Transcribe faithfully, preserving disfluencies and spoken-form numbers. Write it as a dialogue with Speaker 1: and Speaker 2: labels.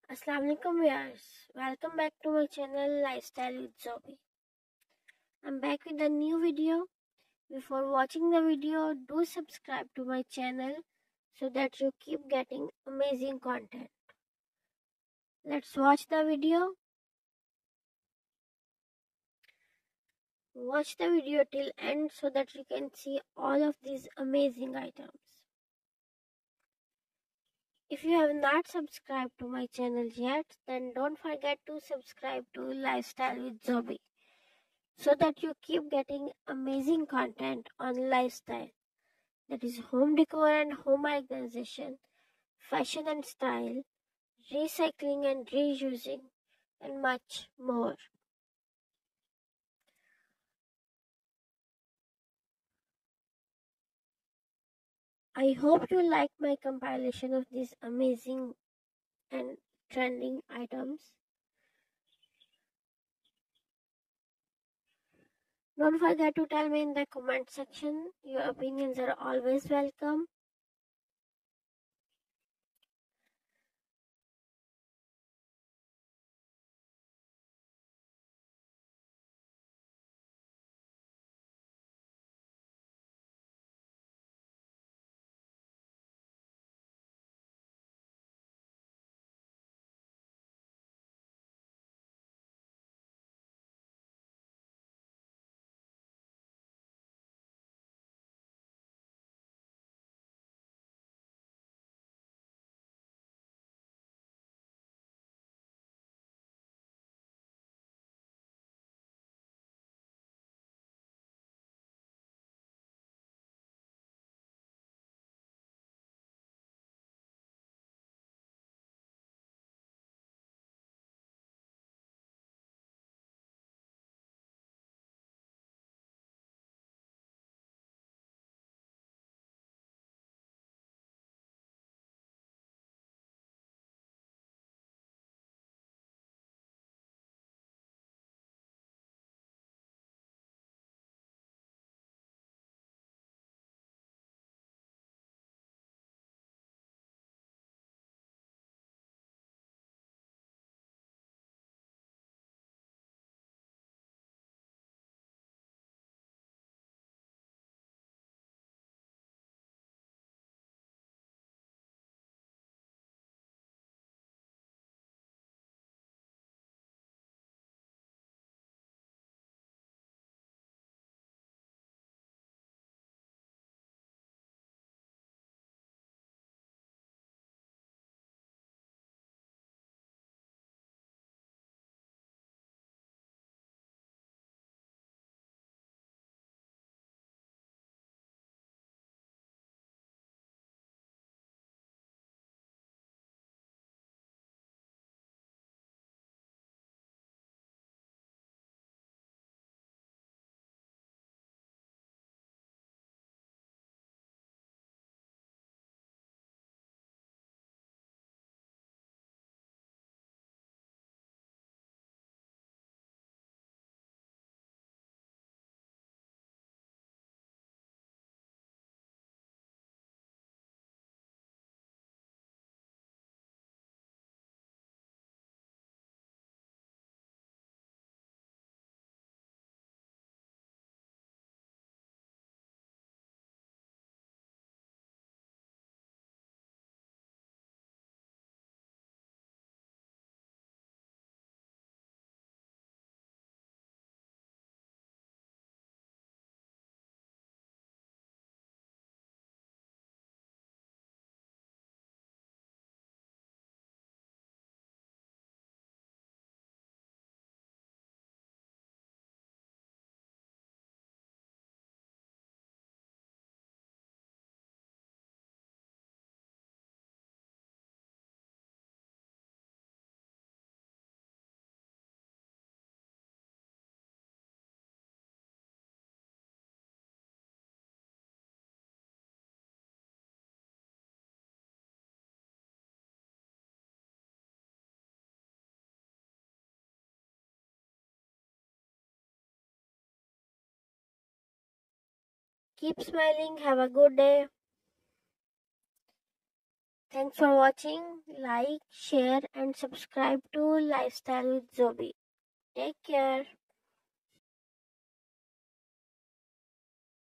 Speaker 1: Assalamualaikum viewers, welcome back to my channel Lifestyle with Zobi. I'm back with a new video. Before watching the video, do subscribe to my channel so that you keep getting amazing content. Let's watch the video. Watch the video till end so that you can see all of these amazing items. If you have not subscribed to my channel yet, then don't forget to subscribe to Lifestyle with Zobi, so that you keep getting amazing content on lifestyle, that is home decor and home organization, fashion and style, recycling and reusing, and much more. I hope you like my compilation of these amazing and trending items. Don't forget to tell me in the comment section. Your opinions are always welcome. Keep smiling. Have a good day. Thanks for watching. Like, share and subscribe to Lifestyle with Zobi. Take care.